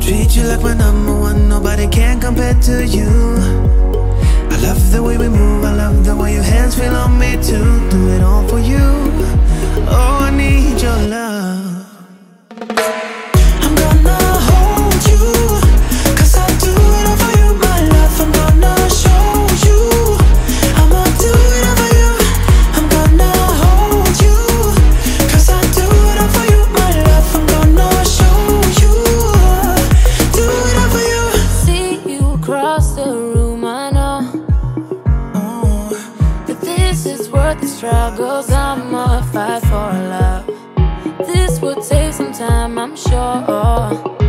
treat you like my number one, nobody can compare to you. I love the way we move, I love the way your hands feel on me too. Do it all for you, oh I need your love. I'm gonna hold you, 'cause I do it all for you, my love. I'm gonna show you, I'ma do it all for you. I'm gonna hold you, 'cause I do it all for you, my love. I'm gonna show you, do it all for you. See you across the room, I know that this is worth the struggles. I'ma fight for love. This will take some time, I'm sure.